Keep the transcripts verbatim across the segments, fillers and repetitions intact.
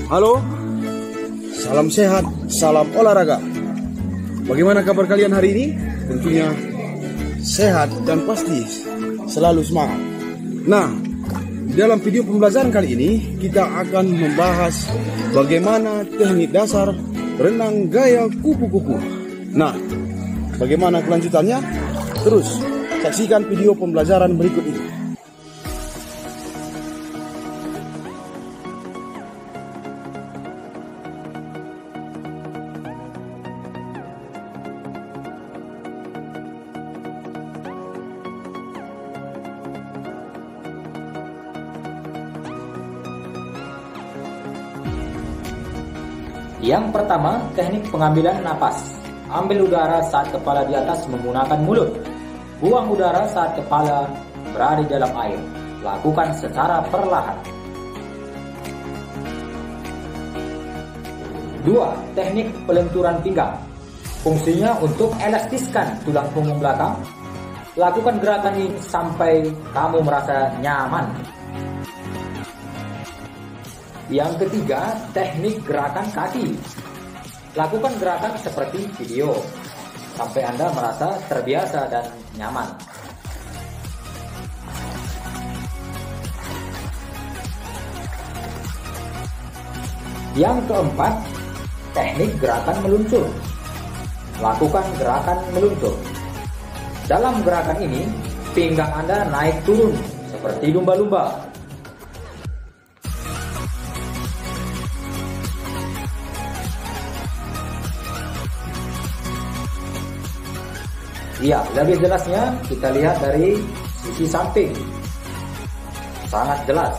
Halo, salam sehat, salam olahraga. Bagaimana kabar kalian hari ini? Tentunya sehat dan pasti selalu semangat. Nah, dalam video pembelajaran kali ini kita akan membahas bagaimana teknik dasar renang gaya kupu-kupu. Nah, bagaimana kelanjutannya? Terus saksikan video pembelajaran berikut ini. Yang pertama, teknik pengambilan napas. Ambil udara saat kepala di atas menggunakan mulut. Buang udara saat kepala berada di dalam air. Lakukan secara perlahan. Dua, teknik pelenturan pinggang. Fungsinya untuk elastiskan tulang punggung belakang. Lakukan gerakan ini sampai kamu merasa nyaman. Yang ketiga, teknik gerakan kaki. Lakukan gerakan seperti video sampai Anda merasa terbiasa dan nyaman. Yang keempat, teknik gerakan meluncur. Lakukan gerakan meluncur. Dalam gerakan ini, pinggang Anda naik turun seperti lumba-lumba. Ya, lebih jelasnya kita lihat dari sisi samping. Sangat jelas.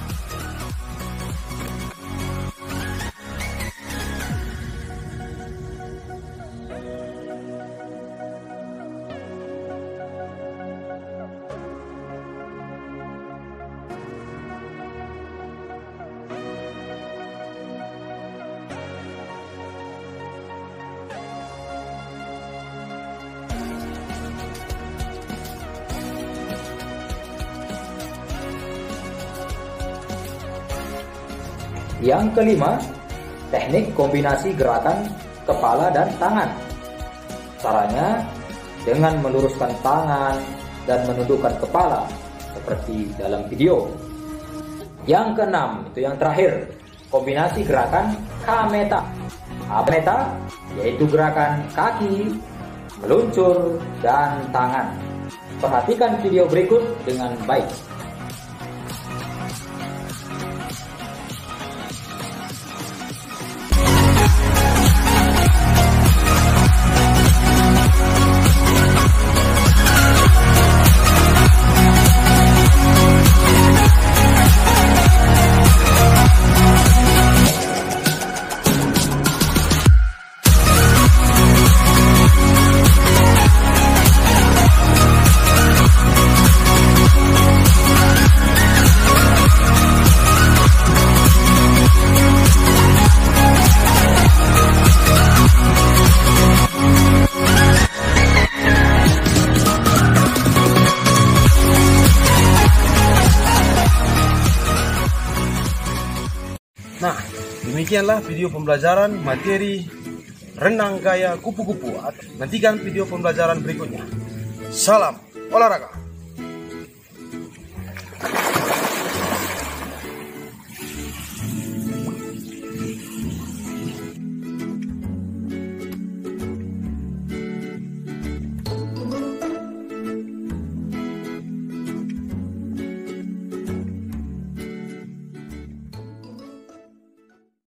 Yang kelima, teknik kombinasi gerakan kepala dan tangan. Caranya dengan meluruskan tangan dan menundukkan kepala seperti dalam video. Yang keenam, itu yang terakhir, kombinasi gerakan kameta. Kameta yaitu gerakan kaki, meluncur, dan tangan. Perhatikan video berikut dengan baik. Nah, demikianlah video pembelajaran materi renang gaya kupu-kupu. Nantikan video pembelajaran berikutnya. Salam olahraga.